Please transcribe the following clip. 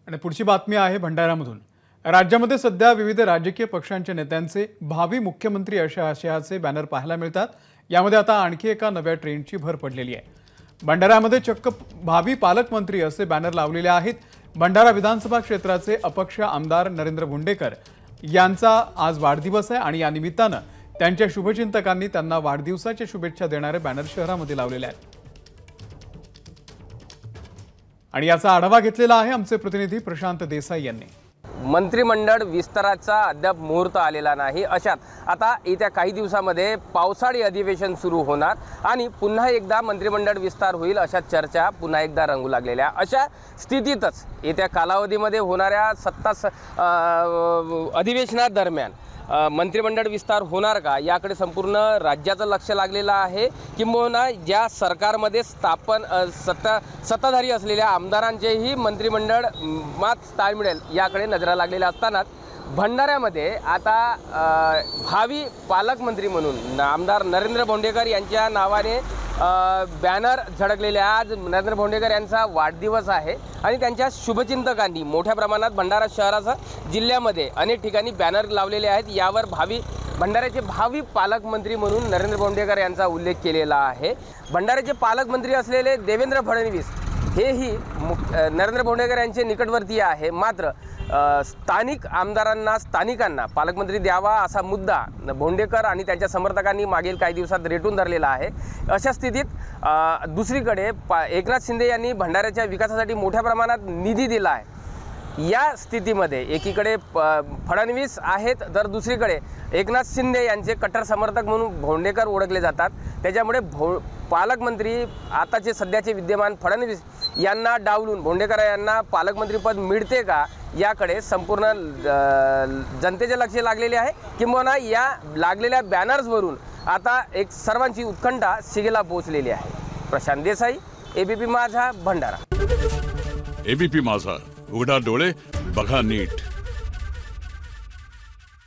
आणि पुढची बातमी आहे भंडाऱ्यामधून। राज्यामध्ये सध्या विविध राजकीय पक्षांच्या नेत्यांचे भावी मुख्यमंत्री अशा आशयाचे बॅनर पाहायला मिळतात। यामध्ये आता आणखी एका नव्या ट्रेंडची भर पडलेली आहे। भंडाऱ्यामध्ये चक्क भावी पालकमंत्री असे बॅनर लावलेले आहेत। भंडारा विधानसभा क्षेत्राचे अपक्ष आमदार नरेंद्र भोंडेकर यांचा आज वाढदिवस आहे आणि या निमित्ताने त्यांच्या शुभचिंतकांनी त्यांना वाढदिवसाच्या शुभेच्छा देणारे बॅनर शहरामध्ये लावलेले आहेत। आणि याचा आढावा घेतलेला आहे आमचे प्रतिनिधी प्रशांत देसाई यांनी। मंत्रिमंडळ विस्ताराचा अद्याप मुहूर्त आलेला नाही। अशात आता येत्या काही दिवसांमध्ये पावसाळी अधिवेशन सुरू होणार आणि पुन्हा एकदा मंत्रिमंडळ विस्तार होईल अशा चर्चा पुन्हा एकदा रंगू लागलेल्या। अशा स्थितीतच येत्या कालावधीमध्ये होणाऱ्या अधिवेशनादरम्यान मंत्रिमंडळ विस्तार होणार का याकडे संपूर्ण राज्याचं लक्ष लागलेलं आहे। किंबहुना ज्या सरकारमध्ये सत्ताधारी असलेल्या आमदारांचेही मंत्रिमंडळ मात स्थान मिळेल याकडे नजरा लागलेल्या असतानाच भंडाऱ्यामध्ये आता भावी पालकमंत्री म्हणून आमदार नरेंद्र भोंडेकर यांच्या नावाने बॅनर झळकलेले। आज नरेंद्र भोंडेकर यांचा वाढदिवस आहे आणि त्यांच्या शुभचिंतकांनी मोठ्या प्रमाणात भंडारा शहरासह जिल्ह्यामध्ये अनेक ठिकाणी बॅनर लावलेले आहेत। यावर भंडाऱ्याचे भावी पालकमंत्री म्हणून नरेंद्र भोंडेकर यांचा उल्लेख केलेला आहे। भंडाऱ्याचे पालकमंत्री असलेले देवेंद्र फडणवीस हेही नरेंद्र भोंडेकर यांचे निकटवर्तीय आहे। मात्र स्थानिक आमदारांना स्थानिकांना पालकमंत्री द्यावा असा मुद्दा भोंडेकर आणि त्यांच्या समर्थकांनी मागील काही दिवसात रेटून धरलेला आहे। अशा स्थितीत दुसरीकडे एकनाथ शिंदे यांनी भंडाऱ्याच्या विकासासाठी मोठ्या प्रमाणात निधी दिला आहे। या स्थितीमध्ये एकीकडे फडणवीस आहेत तर दुसरीकडे एकनाथ शिंदे यांचे कट्टर समर्थक म्हणून भोंडेकर ओळखले जातात। त्याच्यामुळे पालकमंत्री आताचे सध्याचे विद्यमान फडणवीस यांना डावलून भोंडेकर यांना पालकमंत्रीपद मिळते का याकडे संपूर्ण जनतेचे लक्ष लागलेले आहे। किंबहुना या लागलेल्या बॅनर्सवरून आता एक सर्वांची उत्कंठा शिगेला पोहोचलेली आहे। प्रशांत देसाई, एबीपी माझा, भंडारा। एबीपी माझा, उघडा डोळे बघा नीट।